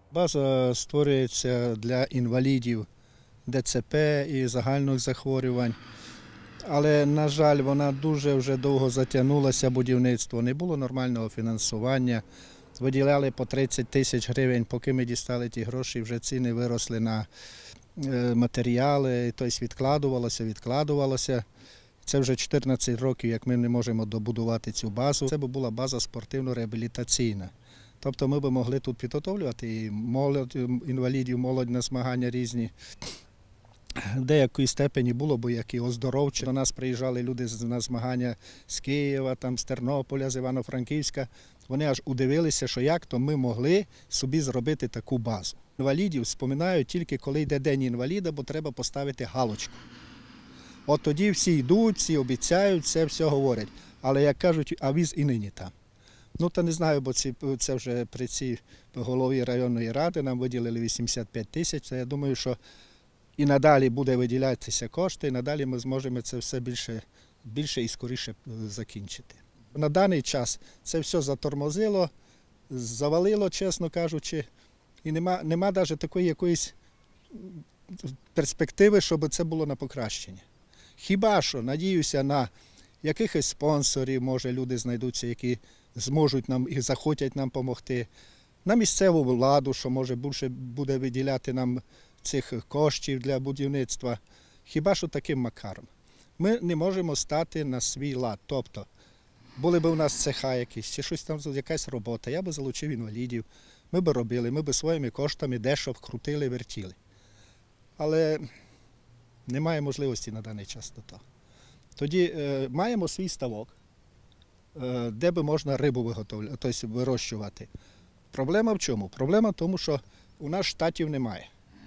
База створюється для інвалідів ДЦП і загальних захворювань. Але, на жаль, вона дуже вже довго затягнулася, будівництво. Не було нормального фінансування. Виділяли по 30 тисяч гривень, поки ми дістали ті гроші, вже ціни виросли на матеріали, тобто відкладувалося. Це вже 14 років, як ми не можемо добудувати цю базу. Це б була база спортивно-реабілітаційна. Тобто ми б могли тут підготовлювати і молодь, інвалідів, молодь на змагання різні. В деякій степені було б як і оздоровче. До нас приїжджали люди на змагання з Києва, там, з Тернополя, з Івано-Франківська. Вони аж удивилися, що як то ми могли собі зробити таку базу. Інвалідів вспоминають тільки коли йде День інваліда, бо треба поставити галочку. От тоді всі йдуть, всі обіцяють, все говорять. Але як кажуть, а віз і нині там. Ну, та не знаю, бо це вже при цій голові районної ради нам виділили 85 тисяч. Я думаю, що і надалі буде виділятися кошти, і надалі ми зможемо це все більше і скоріше закінчити. На даний час це все затормозило, завалило, чесно кажучи, і нема навіть такої якоїсь перспективи, щоб це було на покращення. Хіба що, надіюся, на якихось спонсорів, може, люди знайдуться, які зможуть нам і захотять нам допомогти, на місцеву владу, що, може, більше буде виділяти нам цих коштів для будівництва. Хіба що таким макаром. Ми не можемо стати на свій лад. Тобто, були б у нас цеха якісь, чи щось там, якась робота, я би залучив інвалідів, ми б робили, ми б своїми коштами дещо вкрутили, вертіли. Але немає можливості на даний час до того. Тоді маємо свій ставок, де би можна рибу тобто вирощувати. Проблема в чому? Проблема в тому, що у нас штатів немає.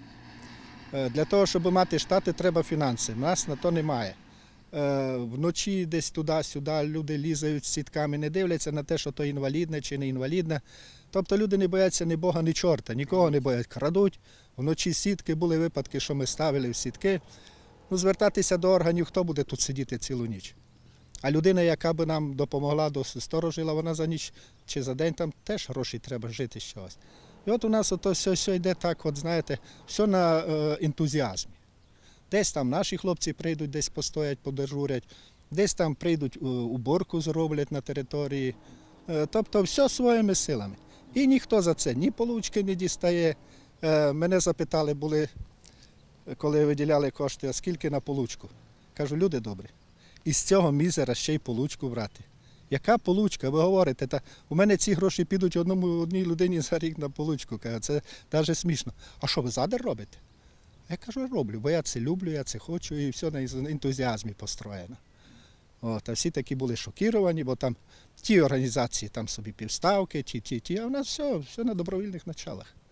Для того, щоб мати штати, треба фінанси. У нас на то немає. Вночі десь туди-сюди люди лізають з сітками, не дивляться на те, що то інвалідне чи не інвалідне. Тобто люди не бояться ні Бога, ні чорта, нікого не боять, крадуть. Вночі сітки, були випадки, що ми ставили в сітки. Ну, звертатися до органів, хто буде тут сидіти цілу ніч. А людина, яка би нам допомогла, сторожила, вона за ніч чи за день, там теж гроші треба жити з чогось. І от у нас ото все йде так, от знаєте, все на ентузіазмі. Десь там наші хлопці прийдуть, десь постоять, подежурять, десь там прийдуть, уборку зроблять на території. Тобто все своїми силами. І ніхто за це ні получки не дістає. Мене запитали були, коли виділяли кошти, а скільки на получку. Кажу, люди добрі, із цього мізера ще й получку брати. Яка получка? Ви говорите, та у мене ці гроші підуть одній людині за рік на получку. Це навіть смішно. А що, ви задер робите? Я кажу, я роблю, бо я це люблю, я це хочу, і все на ентузіазмі построєно. От, а всі такі були шокіровані, бо там ті організації там собі півставки, а у нас все на добровільних началах.